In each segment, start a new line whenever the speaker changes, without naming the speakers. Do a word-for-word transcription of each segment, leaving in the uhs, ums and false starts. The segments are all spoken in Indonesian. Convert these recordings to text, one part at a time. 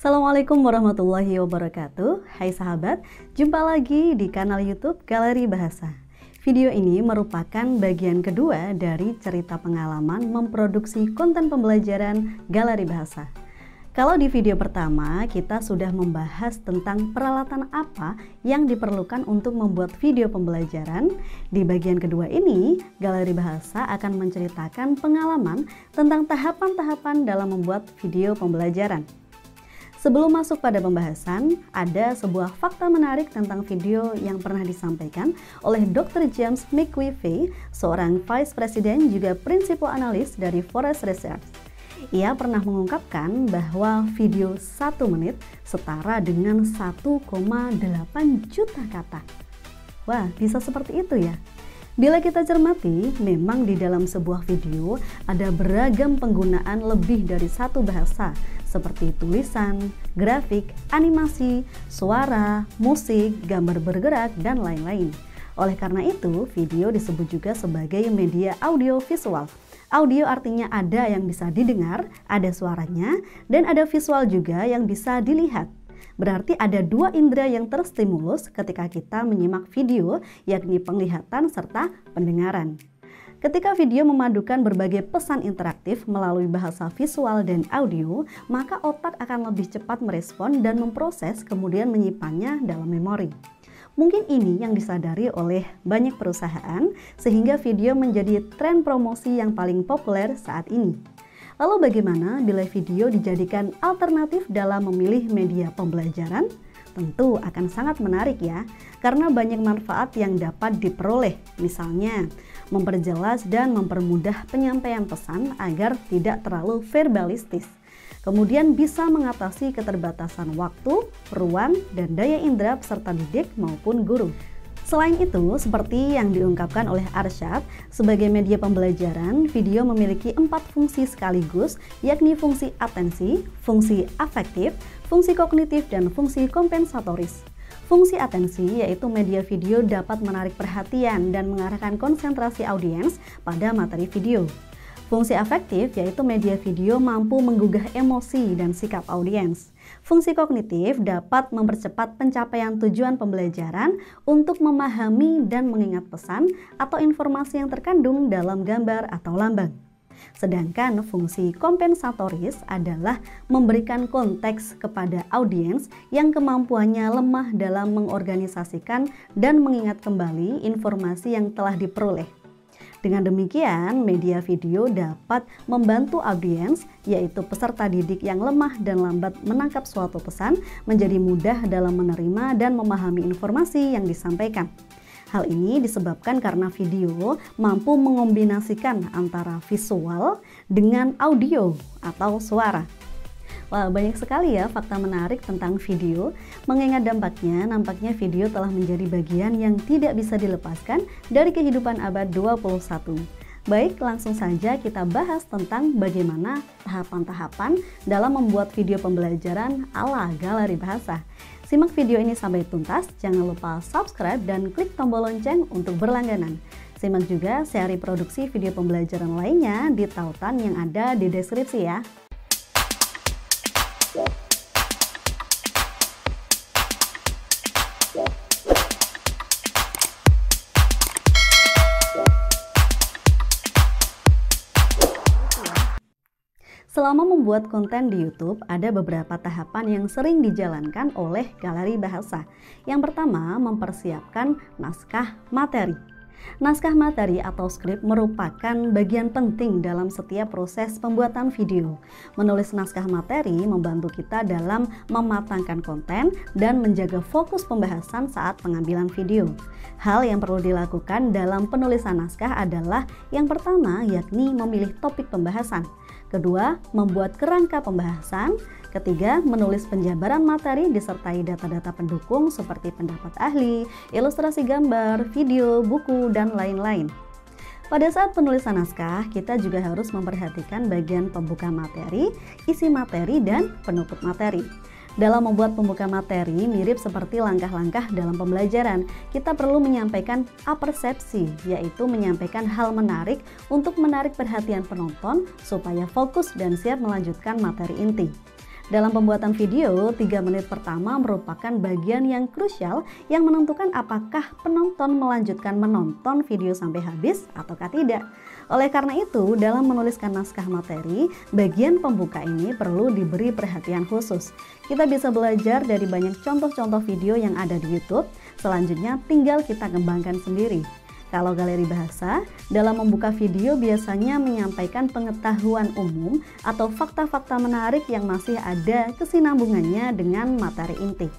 Assalamualaikum warahmatullahi wabarakatuh. Hai sahabat, jumpa lagi di kanal YouTube Galeri Bahasa. Video ini merupakan bagian kedua dari cerita pengalaman memproduksi konten pembelajaran Galeri Bahasa. Kalau di video pertama kita sudah membahas tentang peralatan apa yang diperlukan untuk membuat video pembelajaran, di bagian kedua ini Galeri Bahasa akan menceritakan pengalaman tentang tahapan-tahapan dalam membuat video pembelajaran. Sebelum masuk pada pembahasan, ada sebuah fakta menarik tentang video yang pernah disampaikan oleh dokter James McQueefey, seorang Vice President juga Principal Analyst dari Forest Research. Ia pernah mengungkapkan bahwa video satu menit setara dengan satu koma delapan juta kata. Wah, bisa seperti itu ya? Bila kita cermati, memang di dalam sebuah video ada beragam penggunaan lebih dari satu bahasa, seperti tulisan, grafik, animasi, suara, musik, gambar bergerak, dan lain-lain. Oleh karena itu, video disebut juga sebagai media audio visual. Audio artinya ada yang bisa didengar, ada suaranya, dan ada visual juga yang bisa dilihat. Berarti ada dua indera yang terstimulus ketika kita menyimak video, yakni penglihatan serta pendengaran. Ketika video memadukan berbagai pesan interaktif melalui bahasa visual dan audio, maka otak akan lebih cepat merespon dan memproses kemudian menyimpannya dalam memori. Mungkin ini yang disadari oleh banyak perusahaan sehingga video menjadi tren promosi yang paling populer saat ini. Lalu bagaimana bila video dijadikan alternatif dalam memilih media pembelajaran? Tentu akan sangat menarik ya, karena banyak manfaat yang dapat diperoleh. Misalnya, memperjelas dan mempermudah penyampaian pesan agar tidak terlalu verbalistis. Kemudian bisa mengatasi keterbatasan waktu, ruang, dan daya indera peserta didik maupun guru. Selain itu, seperti yang diungkapkan oleh Arsyad, sebagai media pembelajaran, video memiliki empat fungsi sekaligus, yakni fungsi atensi, fungsi afektif, fungsi kognitif, dan fungsi kompensatoris. Fungsi atensi yaitu media video dapat menarik perhatian dan mengarahkan konsentrasi audiens pada materi video. Fungsi afektif yaitu media video mampu menggugah emosi dan sikap audiens. Fungsi kognitif dapat mempercepat pencapaian tujuan pembelajaran untuk memahami dan mengingat pesan atau informasi yang terkandung dalam gambar atau lambang. Sedangkan fungsi kompensatoris adalah memberikan konteks kepada audiens yang kemampuannya lemah dalam mengorganisasikan dan mengingat kembali informasi yang telah diperoleh. Dengan demikian, media video dapat membantu audiens, yaitu peserta didik yang lemah dan lambat menangkap suatu pesan, menjadi mudah dalam menerima dan memahami informasi yang disampaikan. Hal ini disebabkan karena video mampu mengombinasikan antara visual dengan audio atau suara. Wah, banyak sekali ya fakta menarik tentang video. Mengingat dampaknya, nampaknya video telah menjadi bagian yang tidak bisa dilepaskan dari kehidupan abad dua puluh satu. Baik, langsung saja kita bahas tentang bagaimana tahapan-tahapan dalam membuat video pembelajaran ala Galeri Bahasa. Simak video ini sampai tuntas, jangan lupa subscribe dan klik tombol lonceng untuk berlangganan. Simak juga seri produksi video pembelajaran lainnya di tautan yang ada di deskripsi ya. Selama membuat konten di YouTube, ada beberapa tahapan yang sering dijalankan oleh Galeri Bahasa. Yang pertama, mempersiapkan naskah materi. Naskah materi atau skrip merupakan bagian penting dalam setiap proses pembuatan video. Menulis naskah materi membantu kita dalam mematangkan konten dan menjaga fokus pembahasan saat pengambilan video. Hal yang perlu dilakukan dalam penulisan naskah adalah yang pertama, yakni memilih topik pembahasan. Kedua, membuat kerangka pembahasan. Ketiga, menulis penjabaran materi disertai data-data pendukung seperti pendapat ahli, ilustrasi gambar, video, buku, dan lain-lain. Pada saat penulisan naskah, kita juga harus memperhatikan bagian pembuka materi, isi materi, dan penutup materi. Dalam membuat pembuka materi mirip seperti langkah-langkah dalam pembelajaran, kita perlu menyampaikan apersepsi, yaitu menyampaikan hal menarik untuk menarik perhatian penonton supaya fokus dan siap melanjutkan materi inti. Dalam pembuatan video, tiga menit pertama merupakan bagian yang krusial yang menentukan apakah penonton melanjutkan menonton video sampai habis ataukah tidak. Oleh karena itu, dalam menuliskan naskah materi, bagian pembuka ini perlu diberi perhatian khusus. Kita bisa belajar dari banyak contoh-contoh video yang ada di YouTube, selanjutnya tinggal kita kembangkan sendiri. Kalau Galeri Bahasa, dalam membuka video biasanya menyampaikan pengetahuan umum atau fakta-fakta menarik yang masih ada kesinambungannya dengan materi inti.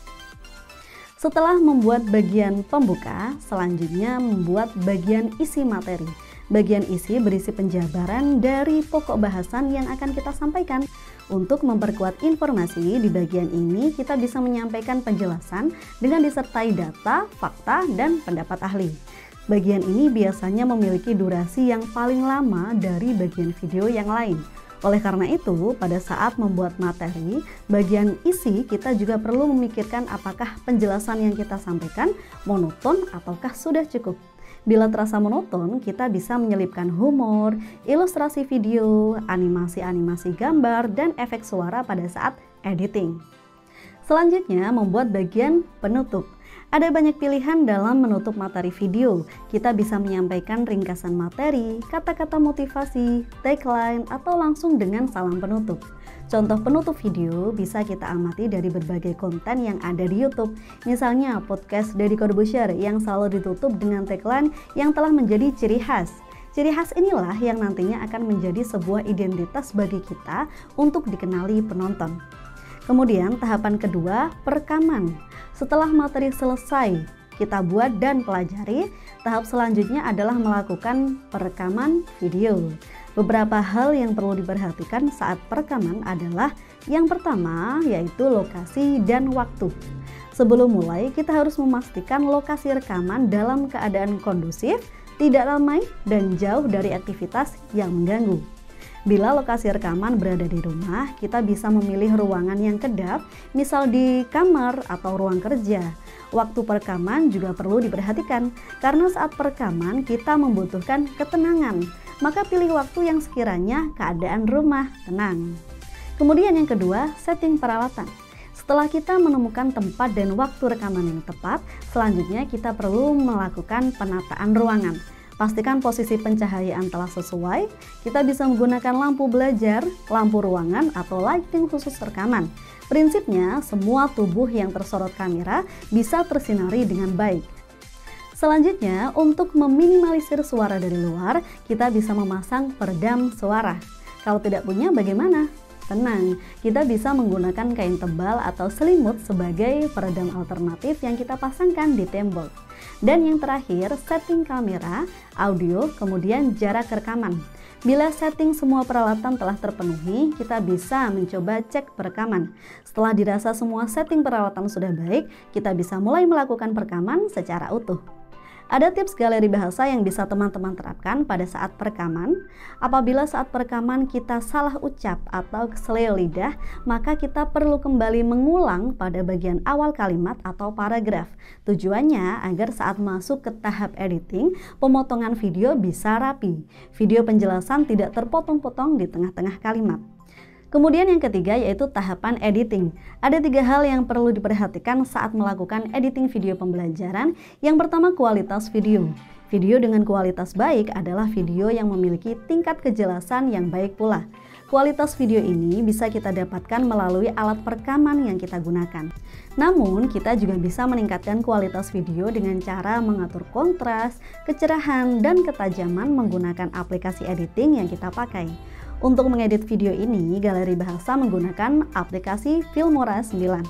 Setelah membuat bagian pembuka, selanjutnya membuat bagian isi materi. Bagian isi berisi penjabaran dari pokok bahasan yang akan kita sampaikan. Untuk memperkuat informasi, di bagian ini kita bisa menyampaikan penjelasan dengan disertai data, fakta, dan pendapat ahli. Bagian ini biasanya memiliki durasi yang paling lama dari bagian video yang lain. Oleh karena itu, pada saat membuat materi, bagian isi kita juga perlu memikirkan apakah penjelasan yang kita sampaikan monoton ataukah sudah cukup. Bila terasa monoton, kita bisa menyelipkan humor, ilustrasi video, animasi-animasi gambar, dan efek suara pada saat editing. Selanjutnya, membuat bagian penutup. Ada banyak pilihan dalam menutup materi video. Kita bisa menyampaikan ringkasan materi, kata-kata motivasi, tagline, atau langsung dengan salam penutup. Contoh penutup video bisa kita amati dari berbagai konten yang ada di YouTube. Misalnya podcast Deddy Corbuzier yang selalu ditutup dengan tagline yang telah menjadi ciri khas. Ciri khas inilah yang nantinya akan menjadi sebuah identitas bagi kita untuk dikenali penonton. Kemudian tahapan kedua, perekaman. Setelah materi selesai kita buat dan pelajari, tahap selanjutnya adalah melakukan perekaman video. Beberapa hal yang perlu diperhatikan saat perekaman adalah yang pertama yaitu lokasi dan waktu. Sebelum mulai, kita harus memastikan lokasi rekaman dalam keadaan kondusif, tidak ramai, dan jauh dari aktivitas yang mengganggu. Bila lokasi rekaman berada di rumah, kita bisa memilih ruangan yang kedap, misal di kamar atau ruang kerja. Waktu perekaman juga perlu diperhatikan, karena saat perekaman kita membutuhkan ketenangan. Maka pilih waktu yang sekiranya keadaan rumah tenang. Kemudian yang kedua, setting peralatan. Setelah kita menemukan tempat dan waktu rekaman yang tepat, selanjutnya kita perlu melakukan penataan ruangan. Pastikan posisi pencahayaan telah sesuai. Kita bisa menggunakan lampu belajar, lampu ruangan, atau lighting khusus rekaman. Prinsipnya, semua tubuh yang tersorot kamera bisa tersinari dengan baik. Selanjutnya, untuk meminimalisir suara dari luar, kita bisa memasang peredam suara. Kalau tidak punya, bagaimana? Tenang, kita bisa menggunakan kain tebal atau selimut sebagai peredam alternatif yang kita pasangkan di tembok. Dan yang terakhir, setting kamera, audio, kemudian jarak rekaman. Bila setting semua peralatan telah terpenuhi, kita bisa mencoba cek perekaman. Setelah dirasa semua setting peralatan sudah baik, kita bisa mulai melakukan perekaman secara utuh. Ada tips galeri bahasa yang bisa teman-teman terapkan pada saat perekaman. Apabila saat perekaman kita salah ucap atau keseleo lidah, maka kita perlu kembali mengulang pada bagian awal kalimat atau paragraf. Tujuannya agar saat masuk ke tahap editing, pemotongan video bisa rapi. Video penjelasan tidak terpotong-potong di tengah-tengah kalimat. Kemudian yang ketiga yaitu tahapan editing. Ada tiga hal yang perlu diperhatikan saat melakukan editing video pembelajaran. Yang pertama, kualitas video. Video dengan kualitas baik adalah video yang memiliki tingkat kejelasan yang baik pula. Kualitas video ini bisa kita dapatkan melalui alat perekaman yang kita gunakan. Namun, kita juga bisa meningkatkan kualitas video dengan cara mengatur kontras, kecerahan, dan ketajaman menggunakan aplikasi editing yang kita pakai. Untuk mengedit video ini, Galeri Bahasa menggunakan aplikasi Filmora sembilan.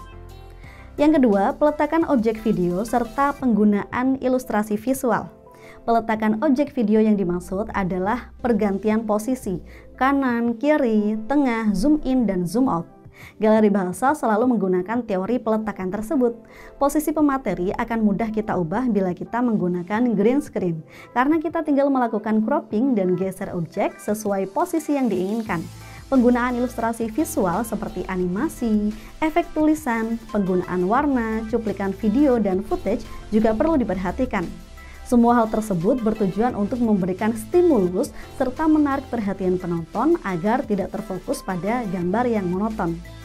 Yang kedua, peletakan objek video serta penggunaan ilustrasi visual. Peletakan objek video yang dimaksud adalah pergantian posisi, kanan, kiri, tengah, zoom in, dan zoom out. Galeri Bahasa selalu menggunakan teori peletakan tersebut. Posisi pemateri akan mudah kita ubah bila kita menggunakan green screen, karena kita tinggal melakukan cropping dan geser objek sesuai posisi yang diinginkan. Penggunaan ilustrasi visual seperti animasi, efek tulisan, penggunaan warna, cuplikan video, dan footage juga perlu diperhatikan. Semua hal tersebut bertujuan untuk memberikan stimulus serta menarik perhatian penonton agar tidak terfokus pada gambar yang monoton.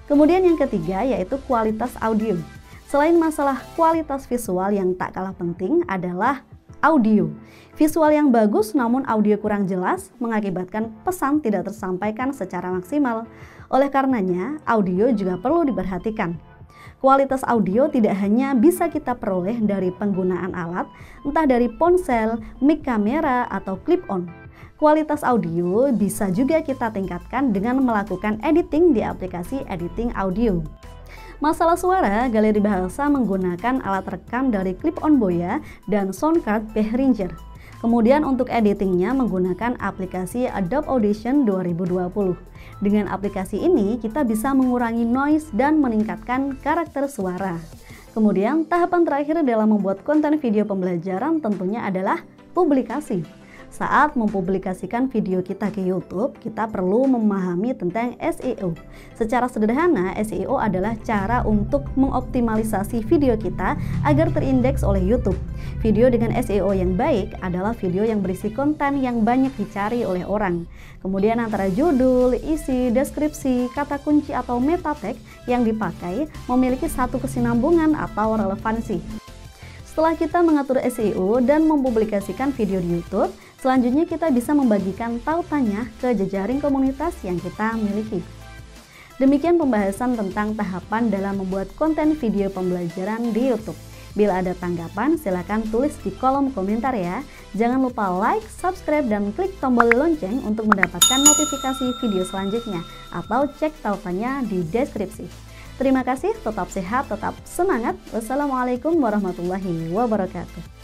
Kemudian yang ketiga yaitu kualitas audio. Selain masalah kualitas visual, yang tak kalah penting adalah audio. Visual yang bagus namun audio kurang jelas mengakibatkan pesan tidak tersampaikan secara maksimal. Oleh karenanya, audio juga perlu diperhatikan. Kualitas audio tidak hanya bisa kita peroleh dari penggunaan alat, entah dari ponsel, mic kamera, atau clip-on. Kualitas audio bisa juga kita tingkatkan dengan melakukan editing di aplikasi editing audio. Masalah suara, Galeri Bahasa menggunakan alat rekam dari clip-on Boya dan sound card Behringer. Kemudian untuk editingnya menggunakan aplikasi Adobe Audition dua ribu dua puluh. Dengan aplikasi ini kita bisa mengurangi noise dan meningkatkan karakter suara. Kemudian tahapan terakhir dalam membuat konten video pembelajaran tentunya adalah publikasi. Saat mempublikasikan video kita ke YouTube, kita perlu memahami tentang S E O. Secara sederhana, S E O adalah cara untuk mengoptimalisasi video kita agar terindeks oleh YouTube. Video dengan S E O yang baik adalah video yang berisi konten yang banyak dicari oleh orang. Kemudian antara judul, isi, deskripsi, kata kunci atau meta tag yang dipakai memiliki satu kesinambungan atau relevansi. Setelah kita mengatur S E O dan mempublikasikan video di YouTube, selanjutnya kita bisa membagikan tautannya ke jejaring komunitas yang kita miliki. Demikian pembahasan tentang tahapan dalam membuat konten video pembelajaran di YouTube. Bila ada tanggapan, silakan tulis di kolom komentar ya. Jangan lupa like, subscribe, dan klik tombol lonceng untuk mendapatkan notifikasi video selanjutnya, atau cek tautannya di deskripsi. Terima kasih, tetap sehat, tetap semangat. Wassalamualaikum warahmatullahi wabarakatuh.